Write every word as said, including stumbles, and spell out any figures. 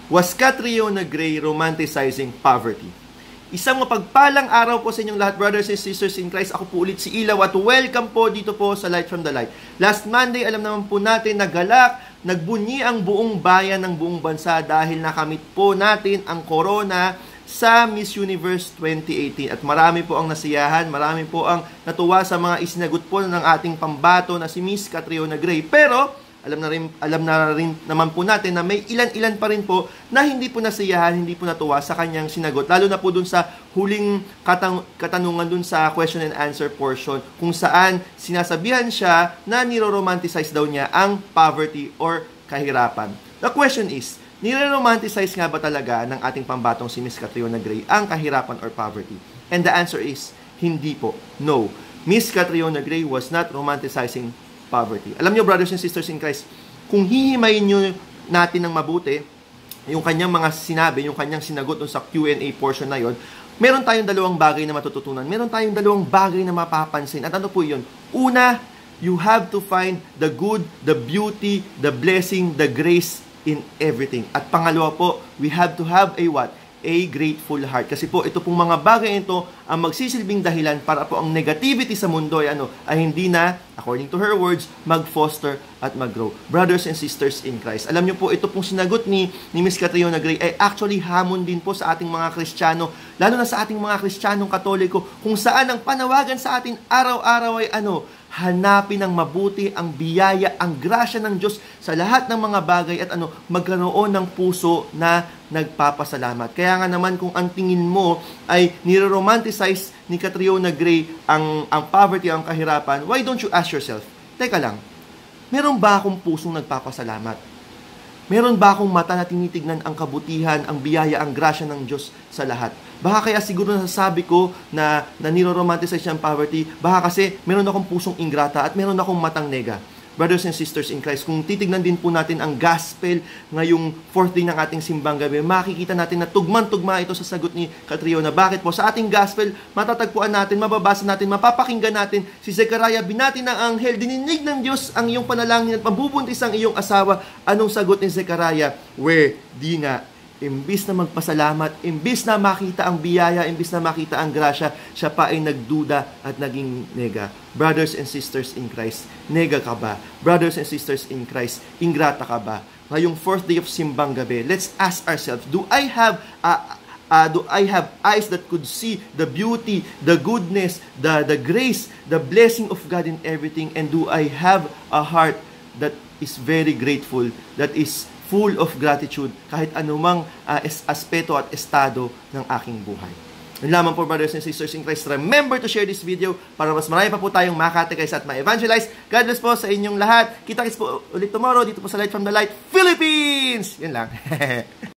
Was Catriona Gray romanticizing poverty? Isang mapagpalang araw po sa inyong lahat, brothers and sisters in Christ. Ako po ulit si Ilaw at welcome po dito po sa Light from the Light. Last Monday, alam naman po natin, nagalak, nagbunyi ang buong bayan ng buong bansa dahil nakamit po natin ang corona sa Miss Universe twenty eighteen. At marami po ang nasiyahan, marami po ang natuwa sa mga isinagot po ng ating pambato na si Miss Catriona Gray. Pero, alam na rin, alam na rin naman po natin na may ilan-ilan pa rin po na hindi po nasiyahan, hindi po natuwa sa kanyang sinagot. Lalo na po dun sa huling katang, katanungan dun sa question and answer portion kung saan sinasabihan siya na niro-romanticize daw niya ang poverty or kahirapan. The question is, nire-romanticize nga ba talaga ng ating pambatong si Miss Catriona Gray ang kahirapan or poverty? And the answer is, hindi po. No. Miss Catriona Gray was not romanticizing poverty. Alam niyo, brothers and sisters in Christ, kung hihimayin niyo natin ng mabuti, yung kanyang mga sinabi, yung kanyang sinagot sa Q and A portion na yon, meron tayong dalawang bagay na matututunan. Meron tayong dalawang bagay na mapapansin. At ano po yun? Una, you have to find the good, the beauty, the blessing, the grace in everything. At pangalawa po, we have to have a what? A grateful heart. Kasi po, ito pong mga bagay ito ang magsisilbing dahilan para po ang negativity sa mundo ay, ano, ay hindi na, according to her words, mag-foster at mag-grow. Brothers and sisters in Christ. Alam niyo po, ito pong sinagot ni, ni Miss Catriona Gray ay actually hamon din po sa ating mga Kristiyano, lalo na sa ating mga Kristiyanong Katoliko, kung saan ang panawagan sa atin araw-araw ay ano, hanapin ng mabuti ang biyaya, ang grasya ng Diyos sa lahat ng mga bagay at ano, magkaroon ng puso na nagpapasalamat. Kaya nga naman kung ang tingin mo ay nire-romanticize ni Catriona Gray ang, ang poverty, ang kahirapan, why don't you ask yourself, teka lang, meron ba akong pusong nagpapasalamat? Meron ba akong mata na tinitignan ang kabutihan, ang biyaya, ang grasya ng Diyos sa lahat? Baka kaya siguro nasasabi ko na, na niro-romanticize ang poverty, baka kasi meron akong pusong ingrata at meron akong matang nega. Brothers and sisters in Christ, kung titignan din po natin ang gospel ngayong fourth day ng ating simbang gabi, makikita natin na tugman-tugma ito sa sagot ni Catriona. Bakit po? Sa ating gospel, matatagpuan natin, mababasa natin, mapapakinggan natin si Zechariah, binati ng anghel, dininig ng Diyos ang iyong panalangin at mabubuntis ang iyong asawa. Anong sagot ni Zechariah? Where? Di nga. Imbis na magpasalamat, imbis na makita ang biyaya, imbis na makita ang grasya, siya pa ay nagduda at naging nega. Brothers and sisters in Christ, nega ka ba? Brothers and sisters in Christ, ingrata ka ba? Ngayong fourth day of simbang gabi, let's ask ourselves, do I have uh, uh, do I have eyes that could see the beauty, the goodness, the, the grace, the blessing of God in everything? And do I have a heart that is very grateful, that is full of gratitude kahit anumang uh, aspeto at estado ng aking buhay? Yun lamang po, brothers and sisters in Christ. Remember to share this video para mas marami pa po tayong makategais at ma-evangelize. God bless po sa inyong lahat. Kita-kits po ulit tomorrow dito po sa Light from the Light Philippines! Yun lang.